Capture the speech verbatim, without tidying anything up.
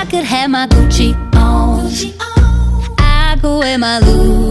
could have my Gucci on, I could wear my Louis